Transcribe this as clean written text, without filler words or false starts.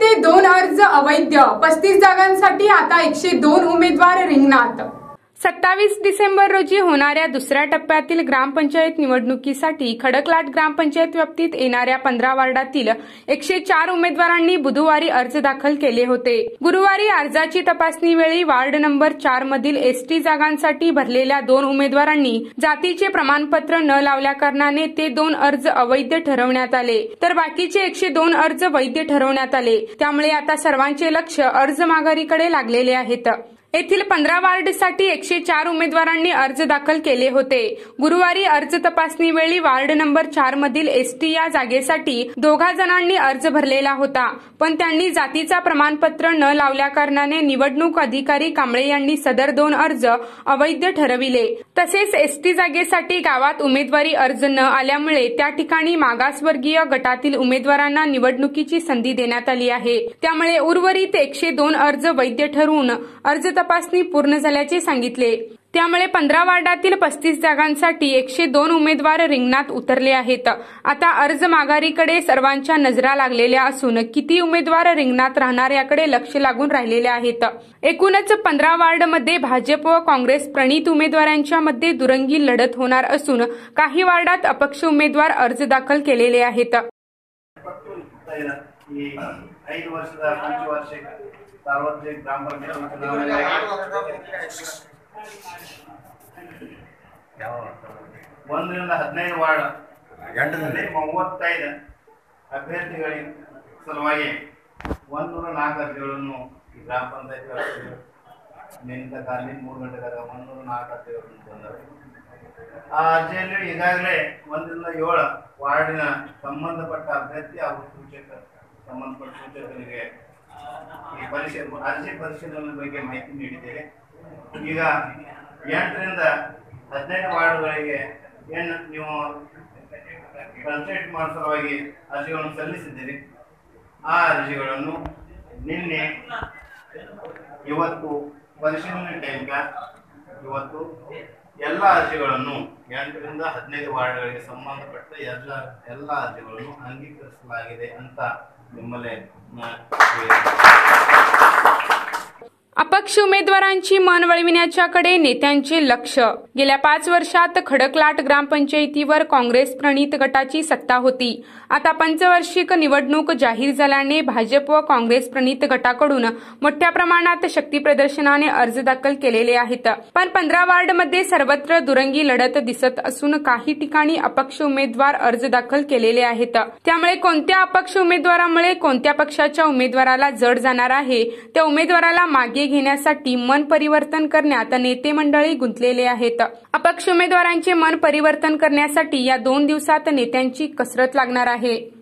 102 अर्ज अवैध, 35 जागांसाठी आता 102 उमेदवार रिंगणात। 27 डिसेंबर रोजी होणाऱ्या दुसऱ्या टप्प्यातील ग्रामपंचायत निवडणुकीसाठी खडकलाट ग्रामपंचायत व्याप्तीत येणाऱ्या 15 वार्डातील 104 उमेदवारांनी बुधवारी अर्ज दाखल केले होते। गुरुवारी अर्जाची तपासणी वेळी वार्ड नंबर 4 मधील एसटी जागांसाठी भरलेल्या 2 उमेदवारांनी जातीचे प्रमाणपत्र न लावल्या कारणाने ते 2 अर्ज अवैध ठरवण्यात आले, तर बाकीचे 102 अर्ज वैध ठरवण्यात आले। त्यामुळे आता सर्वांचे लक्ष अर्ज माघारीकडे लागलेले आहेत। येथील 15 वार्डसाठी 104 उमेदवारांनी अर्ज दाखल केले होते। गुरुवारी अर्ज तपासणी वेळी वार्ड नंबर 4 मधील एसटी या जागेसाठी 2 जणांनी अर्ज भरलेला होता, पण त्यांनी जातीचा प्रमाणपत्र न लावल्या कारणाने निवडणूक अधिकारी कांबळे यांनी सदर 2 अर्ज अवैध ठरविले। तसेच एसटी जागेसाठी गावात उमेदवारी अर्ज न आल्यामुळे त्या ठिकाणी मागासवर्गीय गटातील उमेदवारांना निवडणुकीची संधी देण्यात आली आहे। त्यामुळे उर्वरित 102 अर्ज वैध ठरवून अर्ज तपासणी पूर्ण झाल्याचे सांगितले। त्यामुळे 15 वार्डातील 35 जागांसाठी 102 उमेदवार रिंगणात उतरले आहेत। आता अर्ज माघारीकडे सर्वांच्या नजरा लागलेल्या असून किती उमेदवार रिंगणात राहणार याकडे लक्ष लागून राहिलेले आहेत। एकूणच 15 वार्डमध्ये भाजप व काँग्रेस प्रणित उमेदवारांच्या मध्ये दुरंगी लढत होणार असून काही वार्डात अपक्ष उमेदवार अर्ज दाखल केलेले आहेत। 5 ವರ್ಷದ ಪಂಚವಾರ್ಷಿಕ ಸಾರ್ವತ್ರಿಕ ಗ್ರಾಮ ಪಂಚಾಯತ್ ಚುನಾವಣೆ 1 ರಿಂದ 15 ವಾರ್ಡ್ 35 ಅಭ್ಯರ್ಥಿಗಳ ಸಲುವಾಗಿ 104 ಅರ್ಜಿಗಳನ್ನು ಗ್ರಾಮ ಪಂಚಾಯತ್ ನಿಂತ ಕಾಲದಲ್ಲಿ 3 ಗಂಟೆದಾಗ 104 ಅರ್ಜಿಗಳನ್ನು ತಂದವೆ। ಆ ಅರ್ಜಿಯಲ್ಲಿ ಈಗಾಗಲೇ 1 ರಿಂದ 7 ವಾರ್ಡಿನ ಸಂಬಂಧಪಟ್ಟ ಅಭ್ಯರ್ಥಿ ಹಾಗೂ ಸಂಬಂಧಪಟ್ಟ ಸೂಚಕರಿಗೆ ಈ ಅರ್ಜಿ ಪರಿಶೀಲನೆ ಬಗ್ಗೆ ಮಾಹಿತಿ ನೀಡಿದ್ದೇವೆ। ಈಗ 8 ರಿಂದ 15 ವಾರ್ಡ್ಗಳಿಗೆ ನೀವು ಕನ್ಸಲ್ಟ್ ಮಾಡೋ ಸಲುವಾಗಿ ಅರ್ಜಿಗಳನ್ನು ಸಲ್ಲಿಸಿದ್ದೀರಿ। ಆ ಅರ್ಜಿಗಳನ್ನು ನಿನ್ನೆ ಇವತ್ತು ಪರಿಶೀಲನೆ ಟೈಮ್ಗ ಇವತ್ತು ಎಲ್ಲ ಅರ್ಜಿಗಳನ್ನು 8 ರಿಂದ 15 ವಾರ್ಡ್ಗಳಿಗೆ ಸಂಬಂಧಪಟ್ಟ ಎಲ್ಲ ಅರ್ಜಿಗಳನ್ನು ಅಂಗೀಕರಿಸಲಾಗಿದೆ ಅಂತ ನಿಮ್ಮಲ್ಲಿ अपक्ष उमेदवारांची मन वळविण्याच्याकडे नेत्यांचे लक्ष। गेल्या 5 वर्षात खडकलाट ग्रामपंचायतीवर काँग्रेस प्रणित गटाची सत्ता होती। आता पंचवार्षिक निवडणूक जाहीर झाल्याने भाजप व काँग्रेस प्रणित गटाकडून मोठ्या प्रमाणात शक्ती प्रदर्शनाने अर्ज दाखल केलेले आहेत। पण 15 वार्डमध्ये सर्वत्र दुरंगी लढत दिसत असून काही ठिकाणी अपक्ष उमेदवार अर्ज दाखल केलेले आहेत। त्यामुळे कोणत्या अपक्ष उमेदवारामुळे कोणत्या पक्षाच्या उमेदवाराला जड जाणार आहे त्या उमेदवाराला मागे घेण्यासाठी मन परिवर्तन करण्यात नेते मंडळी गुंतलेले आहेत। अपक्ष उमेदवारांचे मन परिवर्तन करण्यासाठी या 2 दिवसात नेत्यांची कसरत लागणार आहे।